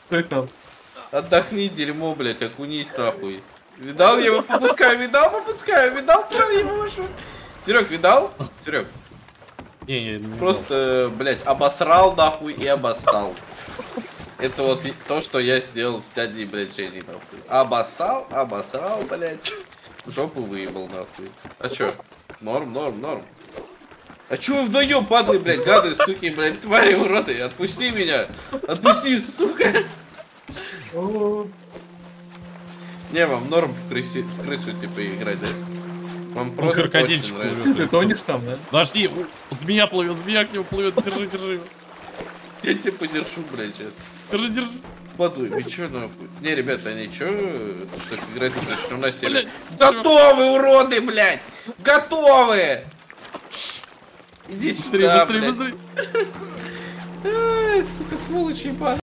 Что там? Отдохни, дерьмо, блядь, окунись нахуй. Видал, я его попускаю, видал, тварь его. Серег, видал? Серег, Не, просто, блядь, обосрал нахуй и обоссал. Это вот то, что я сделал с дядей, блядь, Женей, нахуй. Обосрал, блядь. Жопу выебал, нахуй. А чё? Норм. А чё вы вдвоем, падлы, блядь, гады, стуки, блядь, твари, уроды? Отпусти меня! Отпусти, сука! Не, вам норм в крысу, типа, играть, да? Вам просто очень крокодильчик нравится. Ты тонешь там, да? Подожди, от меня плывет, к нему плывет, держи. Я тебя подержу, блядь, сейчас. Держи. Падлы, вы чё, нахуй? Не, ребята, они чё, что играть начнем на север? Блядь, Готовы, уроды, блядь! Готовы! Иди сюда, Быстрее. блядь. Ай, сука, сволочь ебаная.